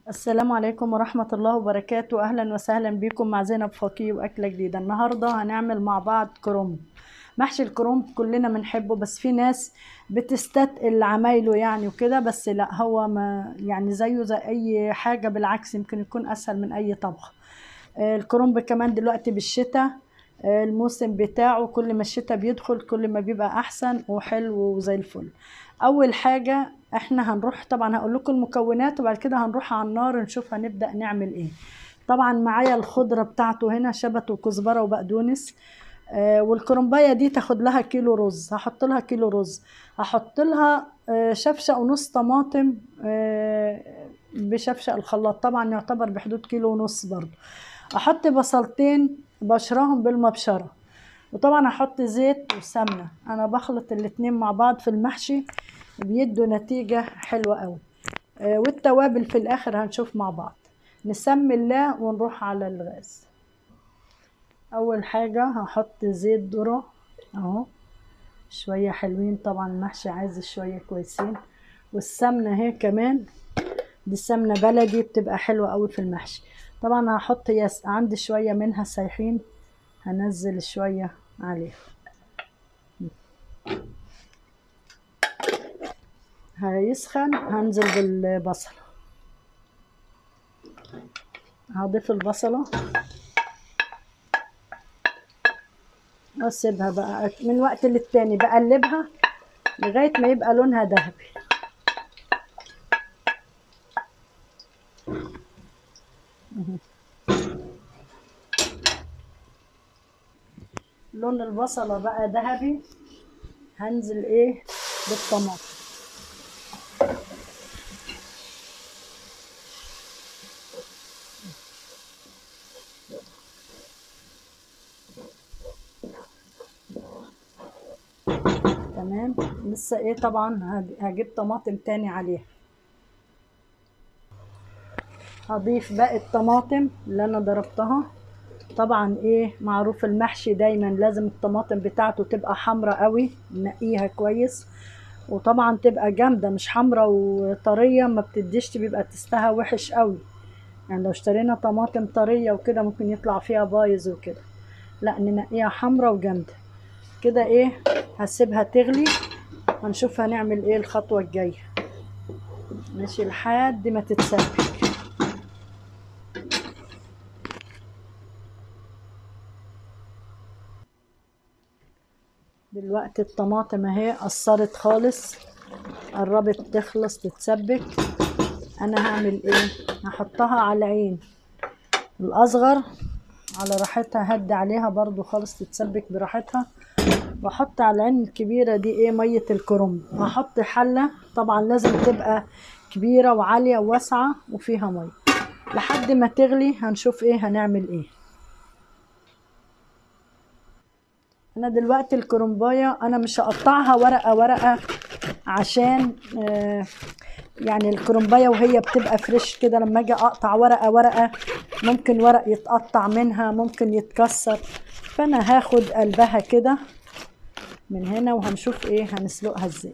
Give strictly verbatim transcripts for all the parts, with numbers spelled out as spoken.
السلام عليكم ورحمة الله وبركاته. أهلا وسهلا بكم مع زينب فقيه وأكلة جديدة. النهاردة هنعمل مع بعض كرنب. محشي الكرنب كلنا بنحبه، بس في ناس بتستثقل عمايله يعني وكده، بس لا، هو ما يعني زيه زي أي حاجة، بالعكس يمكن يكون أسهل من أي طبخ. آه، الكرنب كمان دلوقتي بالشتاء، آه، الموسم بتاعه كل ما الشتاء بيدخل كل ما بيبقى احسن وحلو وزي الفل. اول حاجة احنا هنروح، طبعا هقول لكم المكونات وبعد كده هنروح على النار نشوف هنبدأ نعمل ايه. طبعا معايا الخضرة بتاعته هنا شبت وكزبرة وبقدونس. آه، والكرنبايه دي تاخد لها كيلو رز، هحط لها كيلو رز، هحط لها آه، شفشق ونص طماطم، آه، بشفشق الخلاط طبعا يعتبر بحدود كيلو ونص برضو. احط بصلتين بشرهم بالمبشره، وطبعا احط زيت وسمنه. انا بخلط الاتنين مع بعض في المحشي بيدوا نتيجه حلوه قوي. آه، والتوابل في الاخر هنشوف مع بعض. نسمي الله ونروح على الغاز. اول حاجه هحط زيت ذره اهو، شويه حلوين، طبعا المحشي عايز شويه كويسين. والسمنه اهي كمان، دي سمنه بلدي بتبقى حلوه قوي في المحشي. طبعا هحط يس عندي شويه منها سايحين، هنزل شويه عليه. هيسخن هنزل بالبصل، هضيف البصله واسيبها بقى من وقت للتاني، بقلبها لغايه ما يبقى لونها ذهبي. لون البصله بقى ذهبي، هنزل ايه بالطماطم. تمام، لسه ايه طبعا هجيب طماطم تاني عليها. هضيف باقي الطماطم اللي انا ضربتها. طبعا ايه معروف المحشي دايما لازم الطماطم بتاعته تبقى حمرة قوي، نقيها كويس، وطبعا تبقى جامدة مش حمرة وطرية ما بتديش، بيبقى تستها وحش قوي. يعني لو اشترينا طماطم طرية وكده ممكن يطلع فيها بايظ وكده، لا ننقيها حمرة وجامدة كده. ايه هسيبها تغلي، هنشوف هنعمل ايه الخطوة الجاية. ماشي لحد ما تتسبك. دلوقتي الطماطم اهي قصرت خالص، قربت تخلص تتسبك. انا هعمل ايه، هحطها على العين الاصغر على راحتها، هدي عليها برضو خالص تتسبك براحتها. واحط على العين الكبيرة دي ايه مية الكرنب. هحط حلة طبعا لازم تبقى كبيرة وعالية وواسعة وفيها مية لحد ما تغلي. هنشوف ايه هنعمل ايه. انا دلوقتي الكرنبايه انا مش هقطعها ورقه ورقه، عشان آه يعني الكرنبايه وهي بتبقى فريش كده لما اجي اقطع ورقه ورقه ممكن ورق يتقطع منها، ممكن يتكسر. فانا هاخد قلبها كده من هنا وهنشوف ايه هنسلقها ازاي.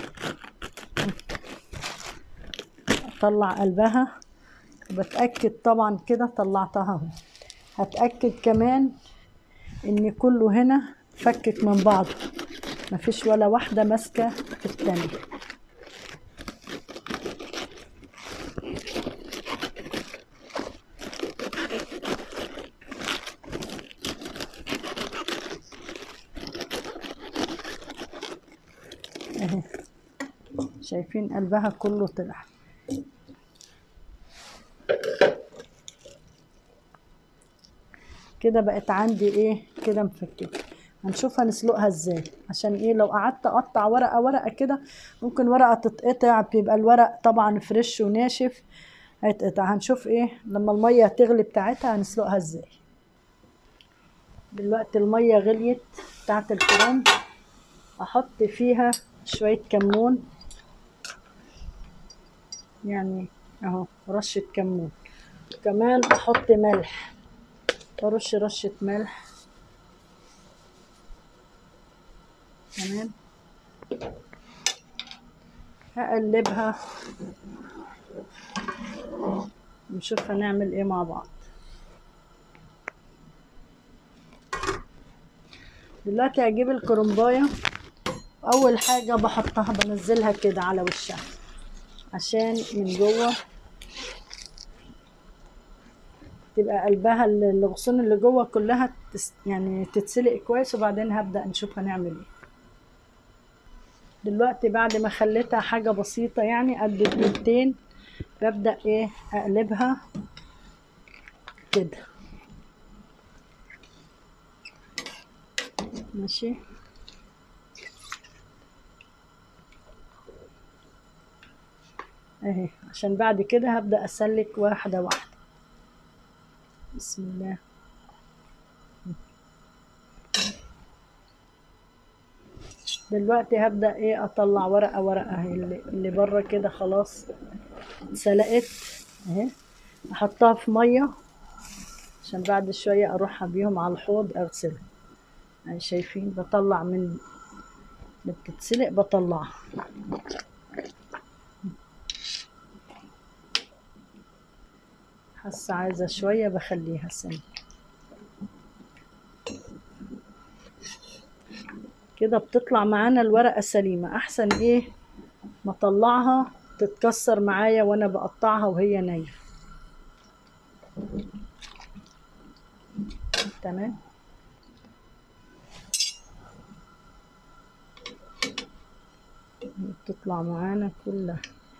اطلع قلبها وبتاكد طبعا كده طلعتها اهو. هتاكد كمان ان كله هنا فكك من بعضه، مفيش ولا واحده ماسكه في التانيه. اهي شايفين قلبها كله طلع كده، بقت عندي ايه كده مفككه. هنشوف هنسلقها ازاي، عشان ايه لو قعدت اقطع ورقه ورقه كده ممكن ورقه تتقطع، بيبقى الورق طبعا فريش وناشف هيتقطع. هنشوف ايه لما الميه تغلي بتاعتها هنسلقها ازاي. دلوقتي الميه غليت بتاعت الكرنب، احط فيها شويه كمون، يعني اهو رشه كمون. كمان احط ملح، برش رشه ملح. تمام، هقلبها نشوف هنعمل ايه مع بعض. دلوقتي هجيب الكرنبايه، اول حاجه بحطها بنزلها كده على وشها عشان من جوه تبقى قلبها الغصون اللي جوه كلها تس يعني تتسلق كويس، وبعدين هبدأ نشوف هنعمل ايه. دلوقتي بعد ما خليتها حاجة بسيطة يعني قد الدقيقتين، ببدأ ايه اقلبها كده ماشي. اهي عشان بعد كده هبدأ اسلك واحدة واحدة. بسم الله. دلوقتي هبدأ ايه اطلع ورقة ورقة اهي اللي, اللي بره كده خلاص اتسلقت اهي، احطها في مية عشان بعد شوية اروح بيهم على الحوض اغسلها. يعني شايفين بطلع من اللي بتتسلق بطلعها. حاسة عايزة شوية بخليها سنة كده بتطلع معانا الورقة سليمة. احسن ايه ما اطلعها تتكسر معايا وانا بقطعها وهي نية. تمام. بتطلع معانا كلها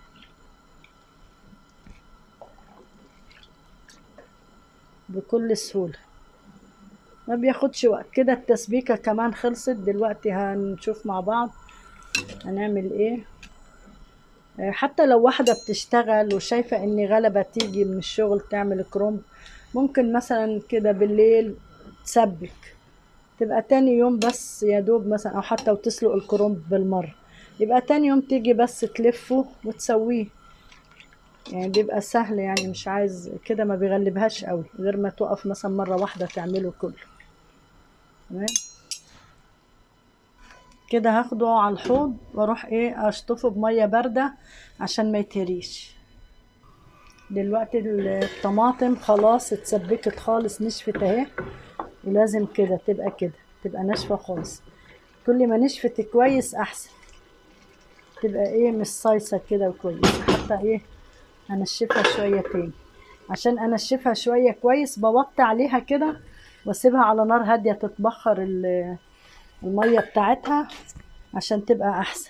بكل سهولة، ما بياخدش وقت. كده التسبيكة كمان خلصت. دلوقتي هنشوف مع بعض هنعمل ايه. حتى لو واحدة بتشتغل وشايفة ان غلبة تيجي من الشغل تعمل كرومب، ممكن مثلا كده بالليل تسبك، تبقى تاني يوم بس يا دوب مثلا، او حتى وتسلق الكرومب بالمرة، يبقى تاني يوم تيجي بس تلفه وتسويه. يعني بيبقى سهل، يعني مش عايز كده ما بيغلبهاش قوي غير ما تقف مثلا مرة واحدة تعمله كله. تمام كده هاخده على الحوض واروح ايه اشطفه بمية باردة عشان ما يتهريش. دلوقتي الطماطم خلاص اتسبكت خالص نشفت اهي، ولازم كده تبقى كده تبقى ناشفة خالص. كل ما نشفت كويس احسن، تبقى ايه مش صيصة كده وكويس. حتى ايه هنشفها شوية تاني. عشان انشفها شوية كويس بوطي عليها كده واسيبها على نار هادية تتبخر المية بتاعتها عشان تبقى احسن.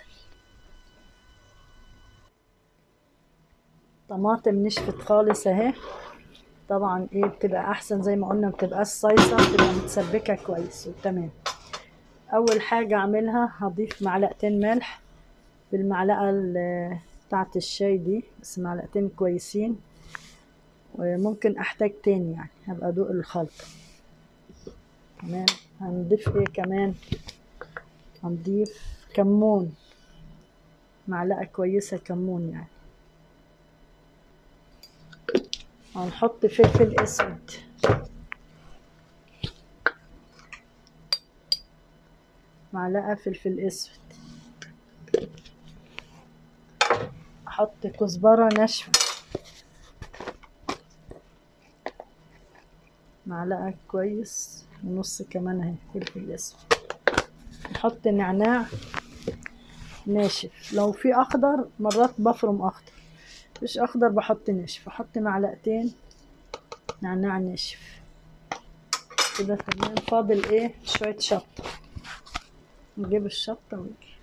طماطم نشفت خالص اهي، طبعا ايه بتبقى احسن زي ما قلنا، متبقاش صيصة، بتبقى متسبكة كويس وتمام. اول حاجة اعملها هضيف معلقتين ملح بالمعلقة بتاعت الشاي دي، بس معلقتين كويسين، وممكن احتاج تاني يعني هبقى ادوق الخلطة. تمام. هنضيف ايه كمان، هنضيف كمون، معلقة كويسة كمون يعني. هنحط فلفل اسود، معلقة فلفل اسود. احط كزبرة ناشفة، معلقة كويس ونص كمان اهي فلفل اسود. نحط نعناع ناشف، لو في اخضر مرات بفرم اخضر، مش اخضر بحط ناشف. احط معلقتين نعناع ناشف كده. تمام. فاضل ايه شوية شطة، نجيب الشطة ونجي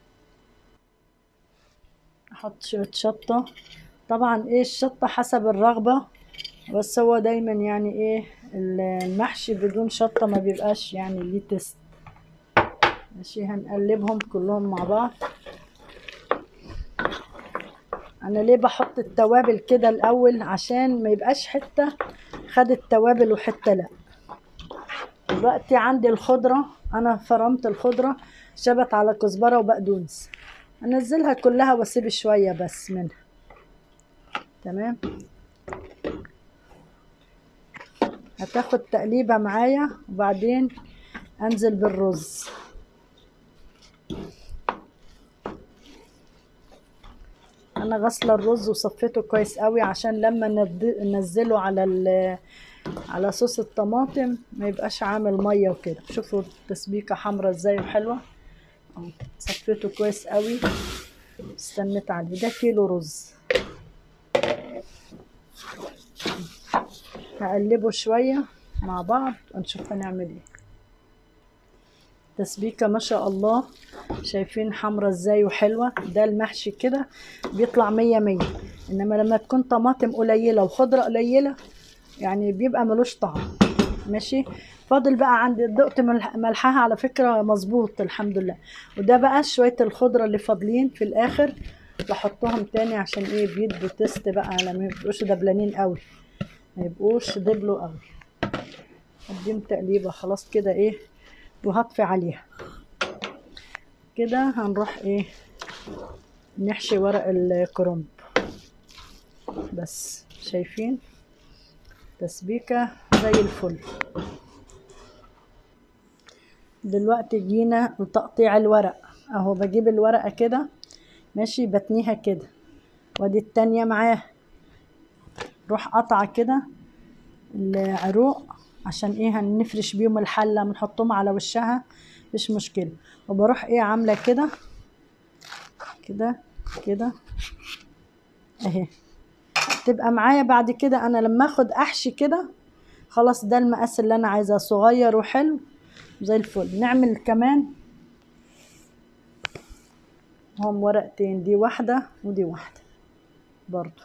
احط شوية شطة. طبعا ايه الشطة حسب الرغبة، بس هو دايما يعني ايه المحشي بدون شطة ما بيبقاش يعني ليه تست. ماشي. هنقلبهم كلهم مع بعض. انا ليه بحط التوابل كده الاول، عشان ما يبقاش حتة خد التوابل وحتة لا. دلوقتي عندي الخضرة، انا فرمت الخضرة شبت على كزبرة وبقدونس، انزلها كلها واسيب شوية بس منها. تمام. هتاخد تقليبة معايا وبعدين انزل بالرز. انا غسله الرز وصفيته كويس قوي عشان لما ند- ننزله على ال على صوص الطماطم ما يبقاش عامل ميه وكده. شوفوا التسبيكه حمرا ازاي وحلوه اهو. صفيته كويس قوي، استنيت عليه. ده كيلو رز. هقلبه شويه مع بعض ونشوف هنعمل ايه. تسبيكه ما شاء الله، شايفين حمرا ازاي وحلوه. ده المحشي كده بيطلع مية مية، انما لما تكون طماطم قليله وخضره قليله يعني بيبقى ملوش طعم. ماشي. فاضل بقى عندي دقت ملح- ملحها على فكره مظبوط الحمد لله. وده بقى شويه الخضره اللي فاضلين في الاخر بحطهم تاني عشان ايه بيدوا تيست بقى لما ما يبقوش دبلانين قوي، ما يبقوش دبلوا قوي. اديهم تقليبه خلاص كده ايه، وهطفي عليها كده. هنروح ايه نحشي ورق الكرنب. بس شايفين تسبيكة زي الفل. دلوقتي جينا لتقطيع الورق اهو. بجيب الورقة كده ماشي، بتنيها كده، وادي التانية معاه. روح قطعة كده العروق عشان ايه هنفرش بيهم الحلة، بنحطهم على وشها مش مشكلة. وبروح ايه عاملة كده كده كده اهي. تبقى معايا بعد كده انا لما اخد احشي كده خلاص. ده المقاس اللي انا عايزاه، صغير وحلو زي الفل. نعمل كمان هم ورقتين، دي واحدة ودي واحدة برضو.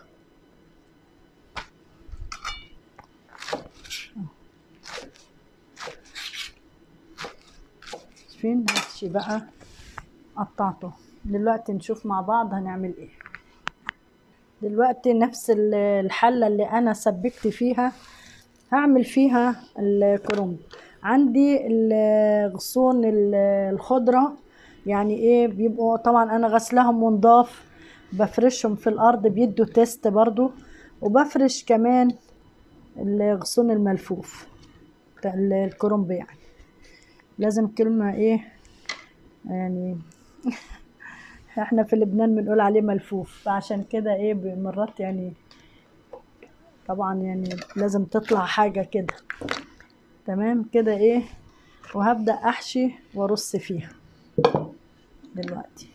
فين هاتشي بقى قطعته. دلوقتي نشوف مع بعض هنعمل ايه. دلوقتي نفس ال- الحلة اللي انا سبكت فيها هعمل فيها الكرنب. عندي ال- غصون ال- الخضرة يعني ايه بيبقوا طبعا انا غسلهم ونضاف، بفرشهم في الارض بيدوا تيست برضو. وبفرش كمان الغصون الملفوف بتاع ال- الكرنب. يعني لازم كلمة ايه يعني احنا في لبنان بنقول عليه ملفوف، فعشان كده ايه مرات يعني طبعا يعني لازم تطلع حاجة كده. تمام كده ايه. وهبدأ احشي وارص فيها دلوقتي.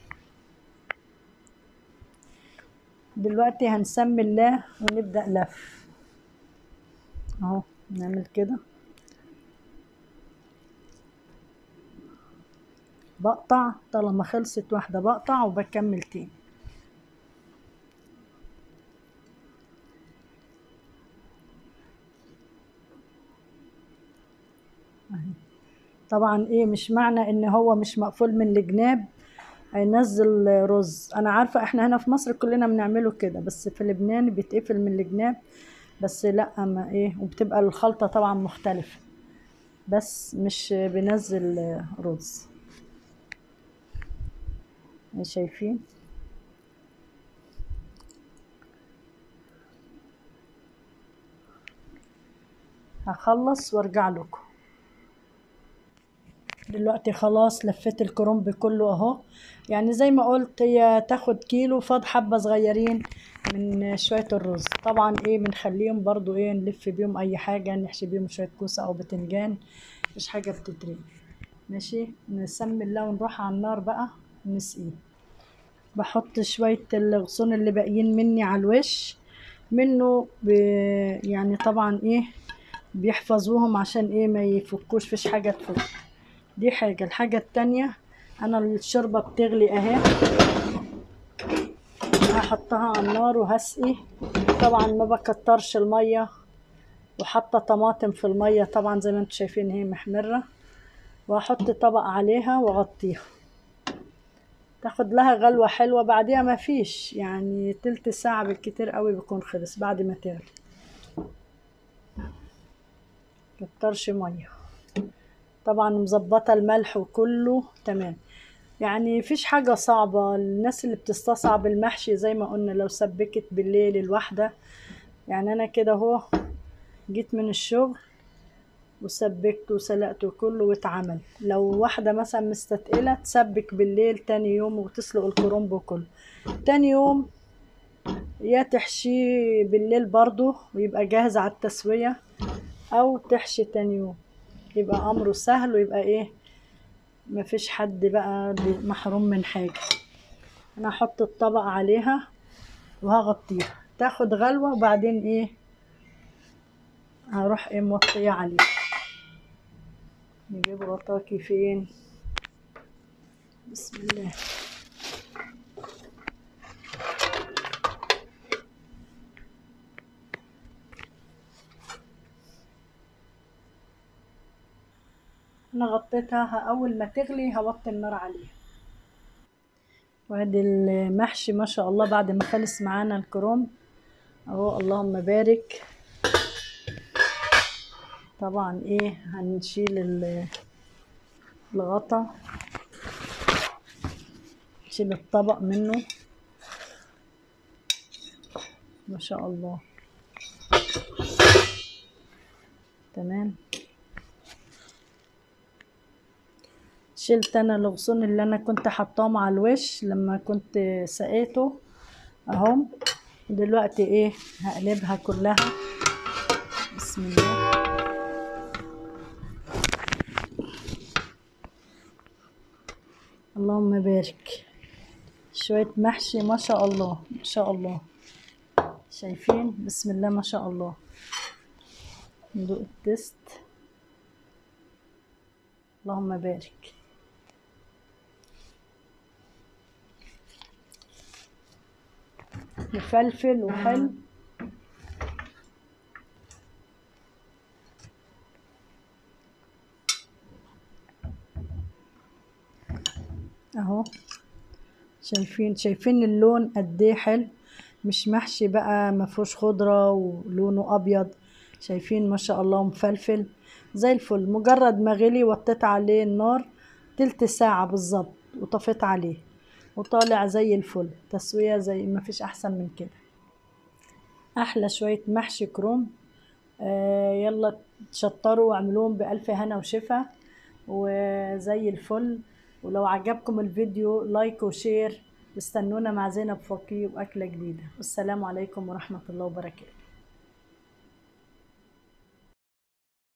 دلوقتي هنسمي الله ونبدأ لف اهو. نعمل كده، بقطع طالما خلصت واحدة بقطع وبكمل تاني. طبعا ايه مش معنى ان هو مش مقفول من الجناب هينزل رز. انا عارفة احنا هنا في مصر كلنا بنعمله كده، بس في لبنان بيتقفل من الجناب بس لا ما ايه. وبتبقى الخلطة طبعا مختلفة بس مش بنزل رز. شايفين هخلص وارجع لكم. دلوقتي خلاص لفيت الكرنب كله اهو. يعني زي ما قلت هي تاخد كيلو، فاض حبة صغيرين من شوية الرز. طبعا ايه بنخليهم برضو ايه نلف بيهم اي حاجة، نحشي بيهم شوية كوسة او بتنجان، مش حاجة بتترمي. ماشي. نسمي الله ونروح على النار بقى نسقيه. بحط شوية الغصون اللي باقيين مني على الوش منه ب... يعني طبعا ايه بيحفظوهم عشان ايه ما يفكوش، فيش حاجة تفك. دي حاجة. الحاجة التانية انا الشوربة بتغلي اهي، هحطها على النار وهسقي. طبعا ما بكترش المية، وحاطة طماطم في المية طبعا زي ما انتم شايفين هي محمرة. وهحط طبق عليها واغطيها تاخد لها غلوة حلوة. بعديها ما فيش يعني تلت ساعة بالكتير قوي بيكون خلص بعد ما تغلي. مكترش مية طبعا، مظبطة الملح وكله تمام. يعني فيش حاجة صعبة. الناس اللي بتستصعب المحشي زي ما قلنا لو سبكت بالليل الواحدة. يعني انا كده اهو جيت من الشغل وسبكت وسلقت كله واتعمل. لو واحدة مثلا مستتقلة تسبك بالليل تاني يوم وتسلق الكرنب كله تاني يوم يا تحشيه بالليل برضو ويبقى جاهز على التسوية، او تحشي تاني يوم، يبقى امره سهل ويبقى ايه مفيش حد بقى محروم من حاجة. انا هحط الطبق عليها وهغطيها تاخد غلوة، وبعدين ايه هروح ايه موطية عليها. نجيب غطاكي فين؟ بسم الله. انا غطيتها، اول ما تغلي هوطي النار عليها. وادي المحشي ما شاء الله بعد ما خلص معانا الكرنب اهو، اللهم بارك. طبعا ايه هنشيل الغطا، نشيل الطبق منه ما شاء الله. تمام. شلت انا الغصون اللي انا كنت حطاهم على الوش لما كنت سقيته اهو. دلوقتي ايه هقلبها كلها. بسم الله. اللهم بارك. شوية محشي ما شاء الله ما شاء الله. شايفين؟ بسم الله ما شاء الله. ندوق التست. اللهم بارك. مفلفل وحلو. اهو شايفين شايفين اللون قد ايه حلو، مش محشي بقى مفيهوش خضره ولونه ابيض. شايفين ما شاء الله مفلفل زي الفل. مجرد ما غلي وطيت عليه النار تلت ساعه بالظبط وطفيت عليه وطالع زي الفل. تسويه زي ما فيش احسن من كده. احلى شويه محشي كرنب. آه يلا تشطروا واعملوهم بألف هنا وشفا وزي الفل. ولو عجبكم الفيديو لايك وشير. استنونا مع زينب فقيه وأكلة جديدة. والسلام عليكم ورحمة الله وبركاته.